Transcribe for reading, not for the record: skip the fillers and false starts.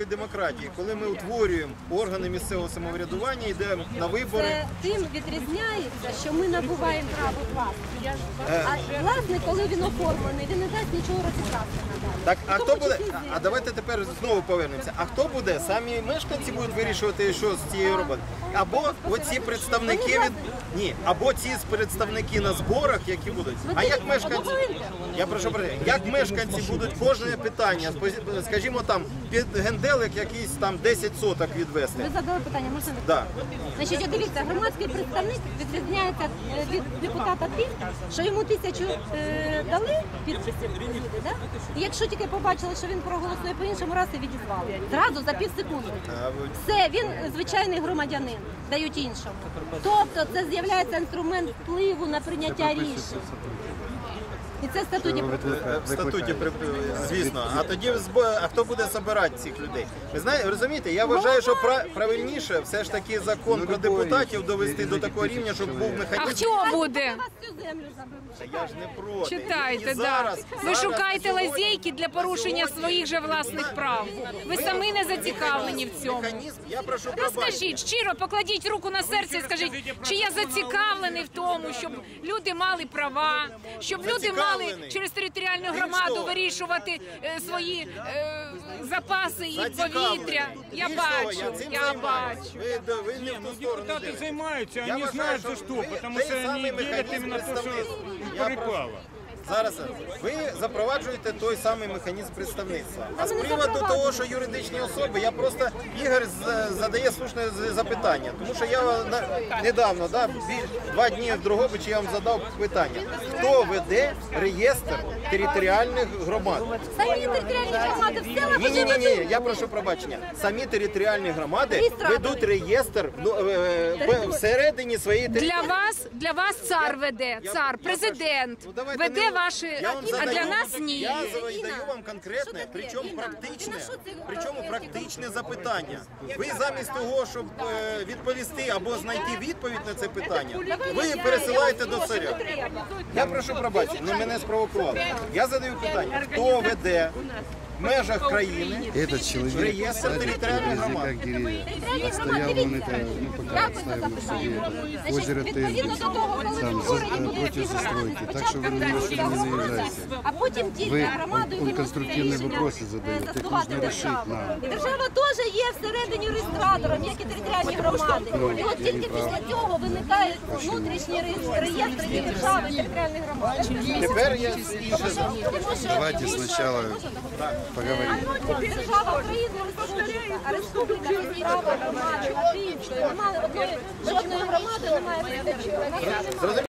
Демократії, коли ми утворюємо органи місцевого самоврядування, йдемо на вибори. Це тим відрізняється, що ми набуваємо право власності. А власник, коли він оформлений, він не дасть нічого розібратися надалі. Так, а хто буде? А давайте тепер знову повернемося. А хто буде? Самі мешканці будуть вирішувати, що з цією роботою? Або оці представники від або ці представники на зборах, які будуть. А як мешканці? Я прошу як мешканці будуть кожне питання, скажімо, там під генделик якийсь там 10 соток відвести. Ви задали питання, можна? Так. Значить, дивіться, громадський представник відрізняється від депутата тим, що йому 1000 дали підписів люди, да? І якщо тільки побачили, що він проголосує по-іншому, раз і відізвали. Зразу за півсекунди. Все, він звичайний громадянин, дають іншому. Тобто це з'являється інструмент впливу на прийняття рішень. І це в статуті. Звісно. А тоді хто буде збирати цих людей? Ви знаєте, розумієте, я вважаю, що правильніше все ж таки закон про депутатів довести до такого рівня, щоб був механізм. А хто буде? Я ж не проти. Читайте, да. Ви шукаєте лазейки для порушення своїх же власних прав. Ви самі не зацікавлені в цьому. Я прошу пробачення. Розкажіть, щиро покладіть руку на серце і скажіть, чи я зацікавлений в тому, щоб люди мали права, щоб люди мали через територіальну громаду вирішувати свої запаси і повітря. Я бачу. Ви не в ту сторону. Депутаты занимаются, они знают за что, потому что они делят именно то, что им припало. Зараз ви запроваджуєте той самий механізм представництва. А з приводу того, що юридичні особи, я просто, Ігор задає слушне запитання, тому що я недавно, 2 дні в Дрогобичі я вам задав питання. Хто веде реєстр територіальних громад? Самі територіальні громади все Ні, я прошу пробачення. Самі територіальні громади ведуть реєстр всередині своєї території. Для вас цар веде, цар, президент веде ваші, а для нас ні. Я задаю вам конкретне, причому практичне запитання. Ви замість того, щоб відповісти або знайти відповідь на це питання, ви пересилаєте до царя. Я прошу пробачення, не мене спровокували. Я задаю питання, хто веде в межах країни реєстр територіальних громад? Стоял он это, пока отстаивал в суде, озеро Тынь, там, против застройки, так что вы немножко не наезжайте. А потім тільки громадою Он конструктивные вопросы задает, их нужно решить нам. І держава теж є всередині реєстратором, як і територіальні громади. І от тільки після цього виникають внутрішні реєстри і держави, і територіальних громад. Тепер я інше. Давайте сначала поговорим. Держава України, а республіка без права громади, немає жодної громади, немає.